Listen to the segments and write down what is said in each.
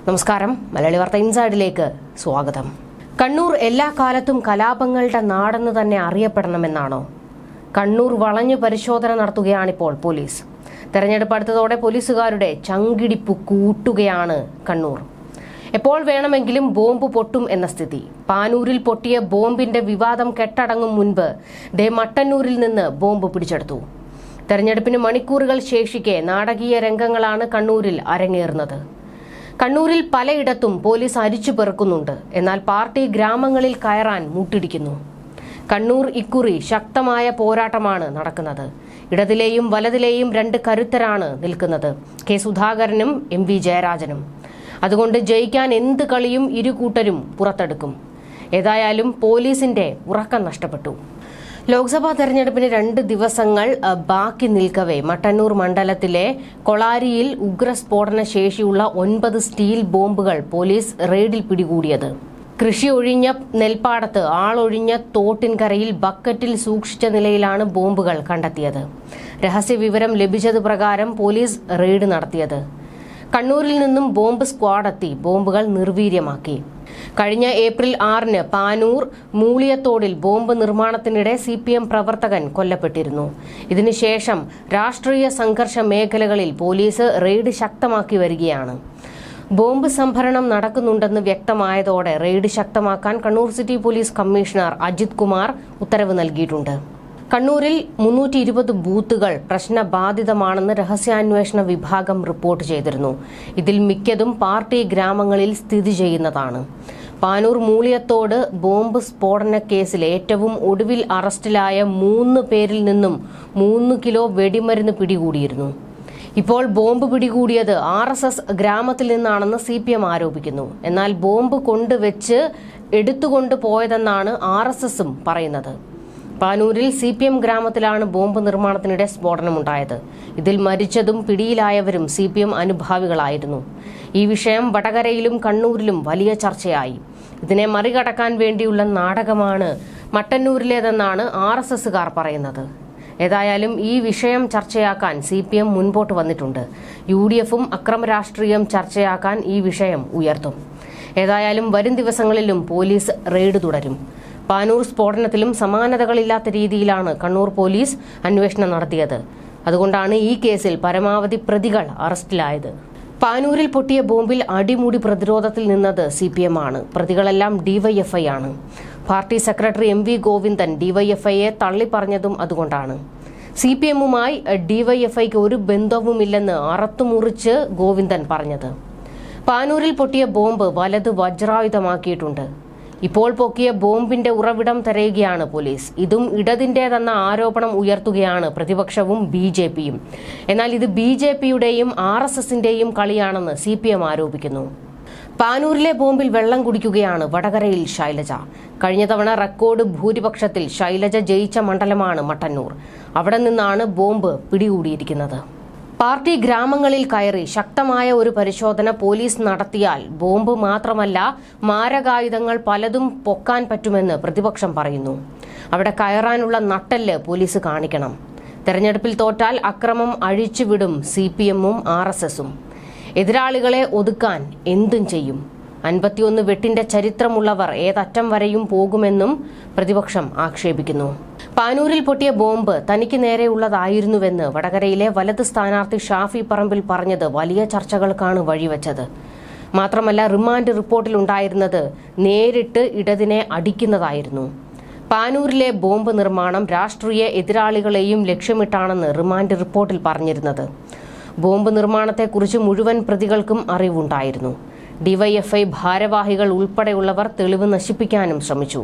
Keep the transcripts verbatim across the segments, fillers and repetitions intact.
നമസ്കാരം. മലയാളി വാർത്ത ഇൻസൈഡിലേക്ക് സ്വാഗതം. കണ്ണൂർ എല്ലാ കാലത്തും കലാപങ്ങളുടെ നാടെന്ന് തന്നെ അറിയപ്പെടണമെന്നാണോ? കണ്ണൂർ വളഞ്ഞു പരിശോധന നടത്തുകയാണിപ്പോൾ പോലീസ്. തെരഞ്ഞെടുപ്പ് അടുത്തതോടെ പോലീസുകാരുടെ ചങ്കിടിപ്പ് കൂട്ടുകയാണ് കണ്ണൂർ. എപ്പോൾ വേണമെങ്കിലും ബോംബ് പൊട്ടും എന്ന സ്ഥിതി. പാനൂരിൽ പൊട്ടിയ ബോംബിന്റെ വിവാദം കെട്ടടങ്ങും മുൻപ് ദേ മട്ടന്നൂരിൽ നിന്ന് ബോംബ് പിടിച്ചെടുത്തു. തെരഞ്ഞെടുപ്പിന് മണിക്കൂറുകൾ ശേഷിക്കെ നാടകീയ രംഗങ്ങളാണ് കണ്ണൂരിൽ അരങ്ങേറുന്നത്. കണ്ണൂരിൽ പലയിടത്തും പോലീസ് അരിച്ചു പെറുക്കുന്നുണ്ട്. എന്നാൽ പാർട്ടി ഗ്രാമങ്ങളിൽ കയറാൻ മുട്ടിടിക്കുന്നു. കണ്ണൂർ ഇക്കുറി ശക്തമായ പോരാട്ടമാണ് നടക്കുന്നത്. ഇടതിലെയും വലതിലെയും രണ്ട് കരുത്തരാണ് നിൽക്കുന്നത്, കെ സുധാകരനും എം വി ജയരാജനും. അതുകൊണ്ട് ജയിക്കാൻ എന്ത് കളിയും ഇരു കൂട്ടരും പുറത്തെടുക്കും. ഏതായാലും പോലീസിന്റെ ഉറക്കം നഷ്ടപ്പെട്ടു. ലോക്സഭാ തെരഞ്ഞെടുപ്പിന് രണ്ട് ദിവസങ്ങൾ ബാക്കി നിൽക്കവേ മട്ടന്നൂർ മണ്ഡലത്തിലെ കൊളാരിയിൽ ഉഗ്രസ്ഫോടന ശേഷിയുള്ള ഒൻപത് സ്റ്റീൽ ബോംബുകൾ പോലീസ് റെയ്ഡിൽ പിടികൂടിയത്. കൃഷി ഒഴിഞ്ഞ നെൽപ്പാടത്ത് ആളൊഴിഞ്ഞ തോട്ടിൻകരയിൽ ബക്കറ്റിൽ സൂക്ഷിച്ച നിലയിലാണ് ബോംബുകൾ കണ്ടെത്തിയത്. രഹസ്യവിവരം ലഭിച്ചത് പ്രകാരം പോലീസ് റെയ്ഡ് നടത്തിയത്. കണ്ണൂരിൽ നിന്നും ബോംബ് സ്ക്വാഡ് എത്തി ബോംബുകൾ നിർവീര്യമാക്കി. കഴിഞ്ഞ ഏപ്രിൽ ആറിന് പാനൂർ മൂളിയത്തോടിൽ ബോംബ് നിർമ്മാണത്തിനിടെ സി പി എം പ്രവർത്തകൻ കൊല്ലപ്പെട്ടിരുന്നു. ഇതിനുശേഷം രാഷ്ട്രീയ സംഘർഷ മേഖലകളിൽ പോലീസ് റെയ്ഡ് ശക്തമാക്കി വരികയാണ്. ബോംബ് സംഭരണം നടക്കുന്നുണ്ടെന്ന് വ്യക്തമായതോടെ റെയ്ഡ് ശക്തമാക്കാൻ Kannur city police commissioner Ajith Kumar ഉത്തരവ് നൽകിയിട്ടുണ്ട്. കണ്ണൂരിൽ മുന്നൂറ്റി ഇരുപത് ബൂത്തുകൾ പ്രശ്നബാധിതമാണെന്ന് രഹസ്യാന്വേഷണ വിഭാഗം റിപ്പോർട്ട് ചെയ്തിരുന്നു. ഇതിൽ മിക്കതും പാർട്ടി ഗ്രാമങ്ങളിൽ സ്ഥിതി ചെയ്യുന്നതാണ്. പാനൂർ മൂളിയത്തോട് ബോംബ് സ്ഫോടന കേസിൽ ഏറ്റവും ഒടുവിൽ അറസ്റ്റിലായ മൂന്ന് പേരിൽ നിന്നും മൂന്ന് കിലോ വെടിമരുന്ന് പിടികൂടിയിരുന്നു. ഇപ്പോൾ ബോംബ് പിടികൂടിയത് ആർ എസ് എസ് ഗ്രാമത്തിൽ നിന്നാണെന്ന് സി പി എം ആരോപിക്കുന്നു. എന്നാൽ ബോംബ് കൊണ്ടുവച്ച് എടുത്തുകൊണ്ടു പോയതെന്നാണ് ആർ എസ് എസും പറയുന്നത്. പാനൂരിൽ സി പി എം ഗ്രാമത്തിലാണ് ബോംബ് നിർമ്മാണത്തിനിടെ സ്ഫോടനമുണ്ടായത്. ഇതിൽ മരിച്ചതും പിടിയിലായവരും സി പി എം അനുഭാവികളായിരുന്നു. ഈ വിഷയം വടകരയിലും കണ്ണൂരിലും വലിയ ചർച്ചയായി. ഇതിനെ മറികടക്കാൻ വേണ്ടിയുള്ള നാടകമാണ് മട്ടന്നൂരിലേതെന്നാണ് ആർ എസ് എസുകാർ പറയുന്നത്. ഏതായാലും ഈ വിഷയം ചർച്ചയാക്കാൻ സി പി എം മുൻപോട്ട് വന്നിട്ടുണ്ട്. യു ഡി എഫും അക്രമ രാഷ്ട്രീയം ചർച്ചയാക്കാൻ ഈ വിഷയം ഉയർത്തും. ഏതായാലും വരും ദിവസങ്ങളിലും പോലീസ് റെയ്ഡ് തുടരും. പാനൂർ സ്ഫോടനത്തിലും സമാനതകളില്ലാത്ത രീതിയിലാണ് കണ്ണൂർ പോലീസ് അന്വേഷണം നടത്തിയത്. അതുകൊണ്ടാണ് ഈ കേസിൽ പരമാവധി പ്രതികൾ അറസ്റ്റിലായത്. പാനൂരിൽ പൊട്ടിയ ബോംബിൽ അടിമുടി പ്രതിരോധത്തിൽ നിന്നത് സി പി എം ആണ്. പ്രതികളെല്ലാം ഡിവൈഎഫ്ഐ ആണ്. Party secretary M V Govindan ഡിവൈഎഫ്ഐയെ തള്ളിപ്പറഞ്ഞതും അതുകൊണ്ടാണ്. സി പി എമ്മുമായി ഡിവൈഎഫ്ഐക്ക് ഒരു ബന്ധവുമില്ലെന്ന് അറത്തുമുറിച്ച് ഗോവിന്ദൻ പറഞ്ഞത്. പാനൂരിൽ പൊട്ടിയ ബോംബ് വലത് വജ്രായുധമാക്കിയിട്ടുണ്ട്. ഇപ്പോൾ പൊക്കിയ ബോംബിന്റെ ഉറവിടം തിരയുകയാണ് പോലീസ്. ഇതും ഇടതിന്റേതെന്ന ആരോപണം ഉയർത്തുകയാണ് പ്രതിപക്ഷവും ബി ജെ പിയും. എന്നാൽ ഇത് ബി ജെ പിയുടെയും ആർ എസ് എസിന്റെയും കളിയാണെന്ന് സി പി എം ആരോപിക്കുന്നു. പാനൂരിലെ ബോംബിൽ വെള്ളം കുടിക്കുകയാണ് വടകരയിൽ ശൈലജ. കഴിഞ്ഞ തവണ റെക്കോർഡ് ഭൂരിപക്ഷത്തിൽ ശൈലജ ജയിച്ച മണ്ഡലമാണ് മട്ടന്നൂർ. അവിടെ നിന്നാണ് ബോംബ് പിടികൂടിയിരിക്കുന്നത്. പാർട്ടി ഗ്രാമങ്ങളിൽ കയറി ശക്തമായ ഒരു പരിശോധന പോലീസ് നടത്തിയാൽ ബോംബ് മാത്രമല്ല മാരകായുധങ്ങൾ പലതും പൊക്കാൻ പറ്റുമെന്ന് പ്രതിപക്ഷം പറയുന്നു. അവിടെ കയറാനുള്ള നട്ടെല്ല് പോലീസ് കാണിക്കണം. തെരഞ്ഞെടുപ്പിൽ തോറ്റാൽ അക്രമം അഴിച്ചുവിടും സി പി എമ്മും ആർ എസ് എസും. എതിരാളികളെ ഒതുക്കാൻ എന്തും ചെയ്യും. അൻപത്തിയൊന്ന് വെട്ടിന്റെ ചരിത്രമുള്ളവർ ഏതറ്റം വരെയും പോകുമെന്നും പ്രതിപക്ഷം ആക്ഷേപിക്കുന്നു. പാനൂരിൽ പൊട്ടിയ ബോംബ് തനിക്ക് നേരെയുള്ളതായിരുന്നുവെന്ന് വടകരയിലെ വലത് സ്ഥാനാർത്ഥി ഷാഫി പറമ്പിൽ പറഞ്ഞത് വലിയ ചർച്ചകൾക്കാണ് വഴിവെച്ചത്. മാത്രമല്ല, റിമാൻഡ് റിപ്പോർട്ടിലുണ്ടായിരുന്നത് നേരിട്ട് ഇടതിനെ അടിക്കുന്നതായിരുന്നു. പാനൂരിലെ ബോംബ് നിർമ്മാണം രാഷ്ട്രീയ എതിരാളികളെയും ലക്ഷ്യമിട്ടാണെന്ന് റിമാൻഡ് റിപ്പോർട്ടിൽ പറഞ്ഞിരുന്നത്. ബോംബ് നിർമ്മാണത്തെക്കുറിച്ച് മുഴുവൻ പ്രതികൾക്കും അറിവുണ്ടായിരുന്നു. ഡിവൈഎഫ്ഐ ഭാരവാഹികൾ ഉൾപ്പെടെയുള്ളവർ തെളിവ് നശിപ്പിക്കാനും ശ്രമിച്ചു.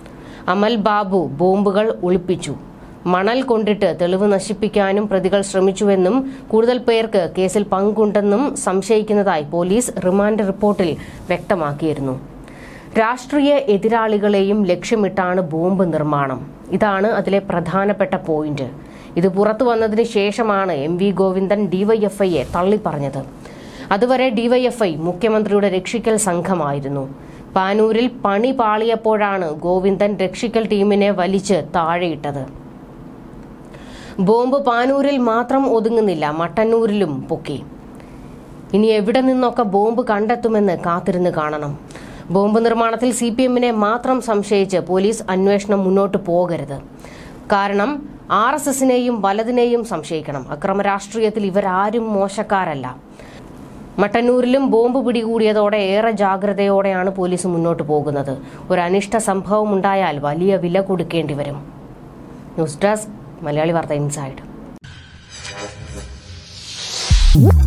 അമൽ ബാബു ബോംബുകൾ ഒളിപ്പിച്ചു. മണൽ കൊണ്ടിട്ട് തെളിവ് നശിപ്പിക്കാനും പ്രതികൾ ശ്രമിച്ചുവെന്നും കൂടുതൽ പേർക്ക് കേസിൽ പങ്കുണ്ടെന്നും സംശയിക്കുന്നതായി പോലീസ് റിമാൻഡ് റിപ്പോർട്ടിൽ വ്യക്തമാക്കിയിരുന്നു. രാഷ്ട്രീയ എതിരാളികളെയും ലക്ഷ്യമിട്ടാണ് ബോംബ് നിർമ്മാണം. ഇതാണ് അതിലെ പ്രധാനപ്പെട്ട പോയിന്റ്. ഇത് പുറത്തു വന്നതിന് ശേഷമാണ് എം വി ഗോവിന്ദൻ ഡിവൈഎഫ്ഐയെ തള്ളിപ്പറഞ്ഞത്. അതുവരെ ഡിവൈഎഫ്ഐ മുഖ്യമന്ത്രിയുടെ രക്ഷിക്കൽ സംഘമായിരുന്നു. പാനൂരിൽ പണി പാളിയപ്പോഴാണ് ഗോവിന്ദൻ രക്ഷിക്കൽ ടീമിനെ വലിച്ച് താഴെയിട്ടത്. ബോംബ് പാനൂരിൽ മാത്രം ഒതുങ്ങുന്നില്ല, മട്ടന്നൂരിലും പൊക്കി. ഇനി എവിടെ നിന്നൊക്കെ ബോംബ് കണ്ടെത്തുമെന്ന് കാത്തിരുന്ന് കാണണം. ബോംബ് നിർമ്മാണത്തിൽ സി പി എമ്മിനെ മാത്രം സംശയിച്ച് പോലീസ് അന്വേഷണം മുന്നോട്ട് പോകരുത്. കാരണം ആർ എസ് എസിനെയും വലതിനെയും സംശയിക്കണം. അക്രമ രാഷ്ട്രീയത്തിൽ ഇവരാരും മോശക്കാരല്ല. മട്ടന്നൂരിലും ബോംബ് പിടികൂടിയതോടെ ഏറെ ജാഗ്രതയോടെയാണ് പോലീസ് മുന്നോട്ട് പോകുന്നത്. ഒരു അനിഷ്ട സംഭവം ഉണ്ടായാൽ വലിയ വില കൊടുക്കേണ്ടി വരും. ന്യൂസ് ഡെസ്ക് മലയാളി വാർത്ത ഇൻസൈഡ്.